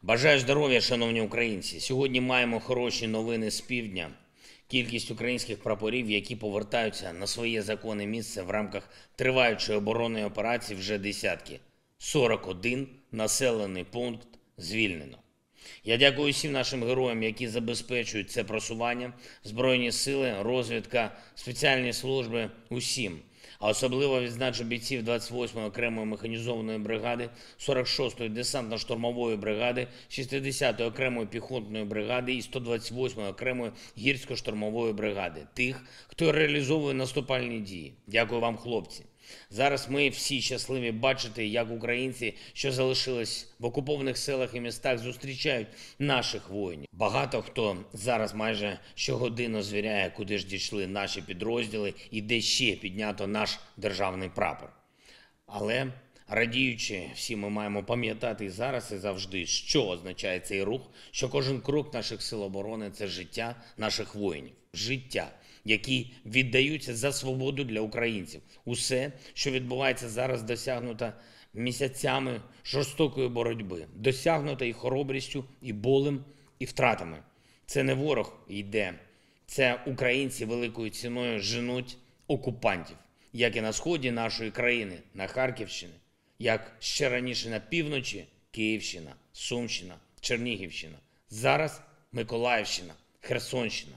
Бажаю здоров'я, шановні українці. Сьогодні маємо хороші новини з півдня. Кількість українських прапорів, які повертаються на своє законне місце в рамках триваючої оборонної операції, вже десятки. 41 населений пункт звільнено. Я дякую всім нашим героям, які забезпечують це просування, Збройні сили, розвідка, спеціальні служби, усім. А особливо відзначу бійців 28-ї окремої механізованої бригади, 46-ї десантно-штурмової бригади, 60-ї окремої піхотної бригади і 128-ї окремої гірсько-штурмової бригади. Тих, хто реалізовує наступальні дії. Дякую вам, хлопці. Зараз ми всі щасливі бачити, як українці, що залишились в окупованих селах і містах, зустрічають наших воїнів. Багато хто зараз майже щогодину звіряє, куди ж дійшли наші підрозділи і де ще піднято наш державний прапор. Але, радіючи, всі ми маємо пам'ятати і зараз, і завжди, що означає цей рух, що кожен крок наших сил оборони – це життя наших воїнів. Життя, які віддаються за свободу для українців. Усе, що відбувається зараз, досягнуто місяцями жорстокої боротьби, досягнуто і хоробрістю, і болем, і втратами. Це не ворог йде, це українці великою ціною женуть окупантів, як і на сході нашої країни, на Харківщині, як ще раніше на півночі, Київщина, Сумщина, Чернігівщина, зараз Миколаївщина, Херсонщина.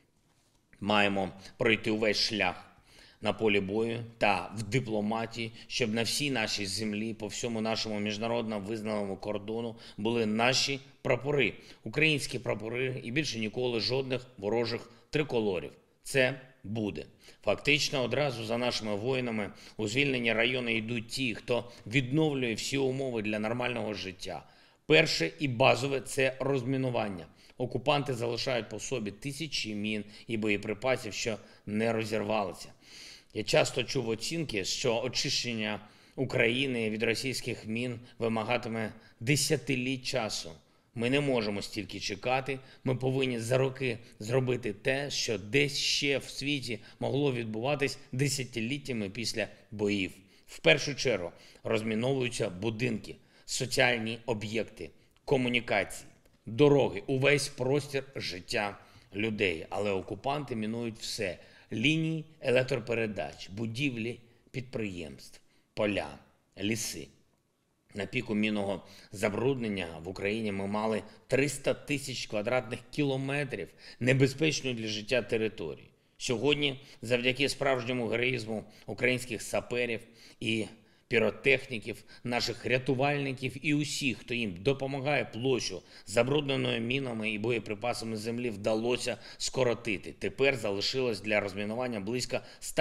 Маємо пройти увесь шлях на полі бою та в дипломатії, щоб на всій нашій землі, по всьому нашому міжнародно визнаному кордону були наші прапори, українські прапори і більше ніколи жодних ворожих триколорів. Це буде. Фактично, одразу за нашими воїнами у звільнені райони йдуть ті, хто відновлює всі умови для нормального життя. Перше і базове – це розмінування. Окупанти залишають по собі тисячі мін і боєприпасів, що не розірвалися. Я часто чув оцінки, що очищення України від російських мін вимагатиме десятиліть часу. Ми не можемо стільки чекати, ми повинні за роки зробити те, що десь ще в світі могло відбуватись десятиліттями після боїв. В першу чергу розміновуються будинки, соціальні об'єкти, комунікації, дороги, увесь простір життя людей. Але окупанти мінують все – лінії електропередач, будівлі підприємств, поля, ліси. На піку мінного забруднення в Україні ми мали 300 тисяч квадратних кілометрів небезпечної для життя території. Сьогодні, завдяки справжньому героїзму українських саперів і піротехніків, наших рятувальників і усіх, хто їм допомагає, площу забрудненою мінами і боєприпасами землі вдалося скоротити. Тепер залишилось для розмінування близько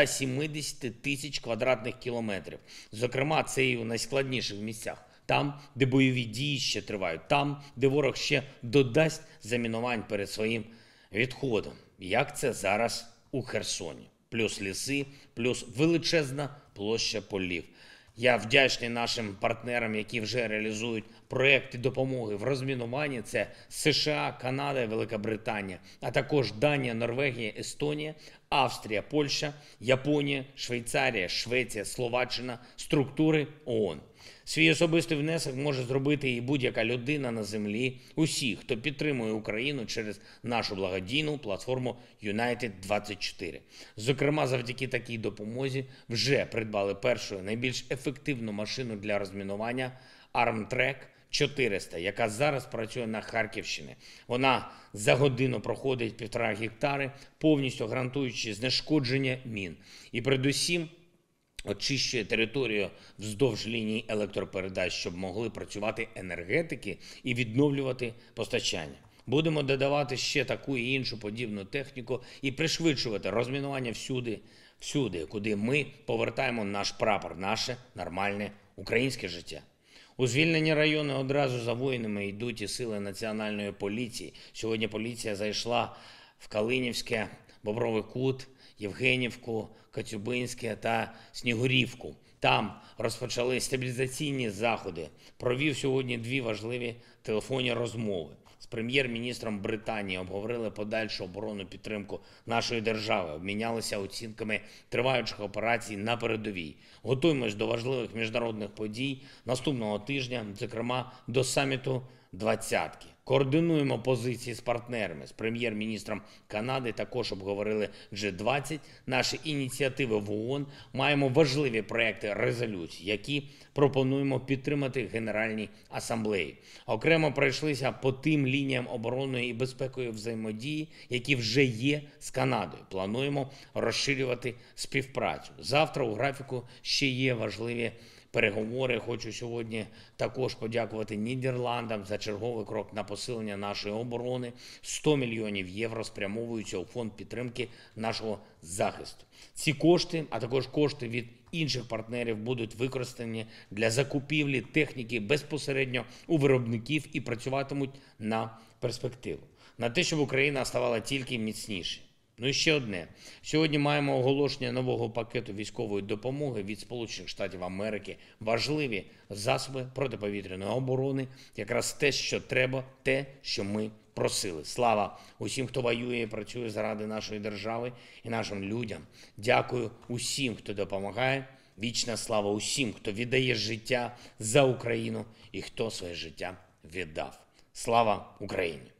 170 тисяч квадратних кілометрів. Зокрема, це і у найскладніших місцях. Там, де бойові дії ще тривають, там, де ворог ще додасть замінувань перед своїм відходом. Як це зараз у Херсоні. Плюс ліси, плюс величезна площа полів. Я вдячний нашим партнерам, які вже реалізують проекти допомоги в розмінуванні. Це США, Канада, Велика Британія, а також Данія, Норвегія, Естонія, Австрія, Польща, Японія, Швейцарія, Швеція, Словаччина, структури ООН. Свій особистий внесок може зробити і будь-яка людина на землі, усі, хто підтримує Україну через нашу благодійну платформу United24. Зокрема, завдяки такій допомозі вже придбали першу найбільш ефективну машину для розмінування Armtrek 400, яка зараз працює на Харківщині. Вона за годину проходить 1,5 гектари, повністю гарантуючи знешкодження мін. І передусім очищує територію вздовж ліній електропередач, щоб могли працювати енергетики і відновлювати постачання. Будемо додавати ще таку і іншу подібну техніку і пришвидшувати розмінування всюди, куди ми повертаємо наш прапор, наше нормальне українське життя. У звільнені райони одразу за воїнами йдуть і сили Національної поліції. Сьогодні поліція зайшла в Калинівське, Бобровий Кут, Євгенівку, Коцюбинське та Снігурівку. Там розпочали стабілізаційні заходи. Провів сьогодні 2 важливі телефонні розмови. З прем'єр-міністром Британії обговорили подальшу оборонну підтримку нашої держави, обмінялися оцінками триваючих операцій на передовій. Готуємось до важливих міжнародних подій наступного тижня, зокрема до саміту двадцятки. Координуємо позиції з партнерами. З прем'єр-міністром Канади також обговорили G20 наші ініціативи в ООН. Маємо важливі проекти резолюцій, які пропонуємо підтримати Генеральній асамблеї. Окремо пройшлися по тим лініям оборонної і безпекової взаємодії, які вже є з Канадою. Плануємо розширювати співпрацю. Завтра у графіку ще є важливі переговори. Хочу сьогодні також подякувати Нідерландам за черговий крок на посилення нашої оборони. 100 мільйонів євро спрямовуються у фонд підтримки нашого захисту. Ці кошти, а також кошти від інших партнерів будуть використані для закупівлі техніки безпосередньо у виробників і працюватимуть на перспективу. На те, щоб Україна ставала тільки міцніше. Ну і ще одне. Сьогодні маємо оголошення нового пакету військової допомоги від Сполучених Штатів Америки. Важливі засоби протиповітряної оборони. Якраз те, що треба, те, що ми просили. Слава усім, хто воює і працює заради нашої держави і нашим людям. Дякую усім, хто допомагає. Вічна слава усім, хто віддає життя за Україну і хто своє життя віддав. Слава Україні!